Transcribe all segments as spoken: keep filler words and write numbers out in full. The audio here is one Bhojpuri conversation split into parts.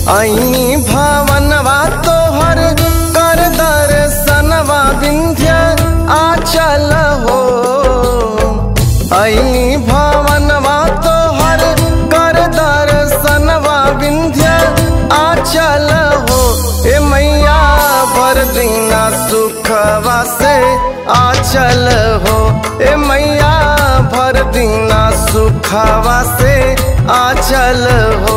आई भावनवा तोहर कर दर्शनवा विंध्य आचल हो। आई भावनवा तोहर कर दर्शनवा विंध्य आचल हो। ए मैया भर दीना सुखवा से आचल हो। ए मैया भर दीना सुखवा से आचल हो।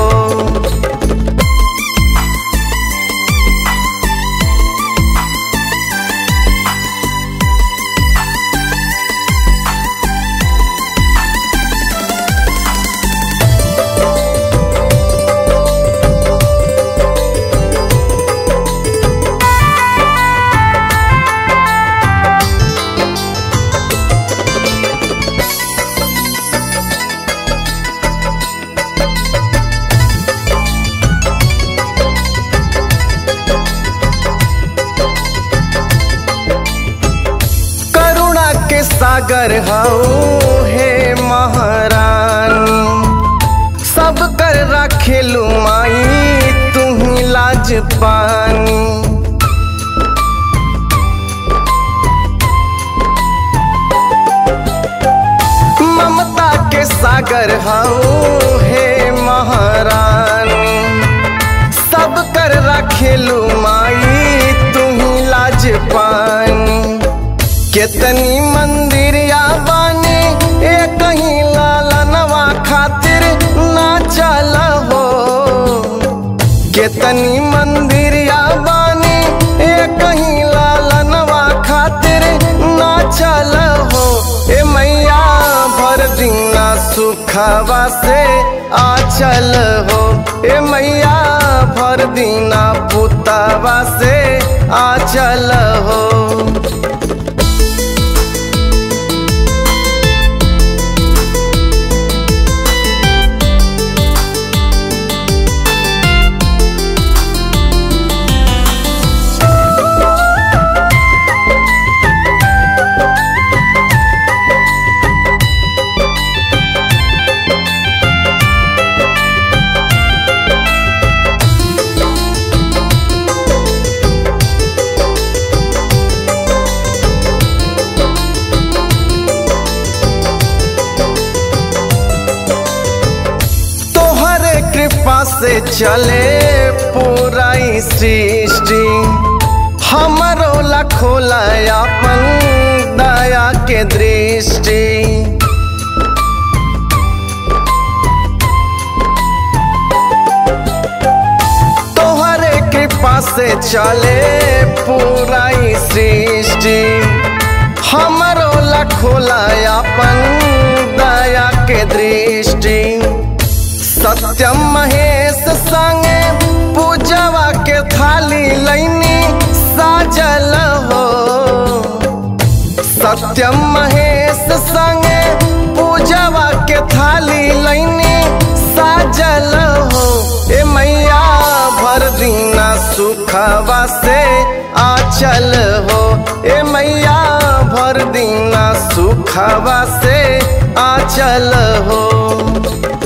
सागर हऊ हे महारानी, सब कर रखेलू माई तुही लाज पानी। ममता के सागर हऊ हे महारानी, सब कर रखेलू माई तुही लाज पानी। कितनी मंदिरिया बानी ए कहीं लालनवा खातिर ना चल हो। कितनी मंदिरिया बानी ए कहीं लालनवा खातिर ना चल हो। ए मैया भर दीना सुखवा से आचल हो। ए मैया भर दीना पुतवा से आचल हो। से चले पूरा सृष्टि, हमरो लखोला अपन दया के दृष्टि। तोहरे कृपा से चले पूरा सृष्टि, हमरो लखोला अपन दया के दृष्टि। सत्यम महेश संगे पूजवा के थाली लैनी साजल हो। सत्यम महेश संगे पूजवा के थाली लैनी साजल हो। ए मैया भर दीना सुखवा से आचल हो। ए मैया भर दीना सुखवा से आचल हो।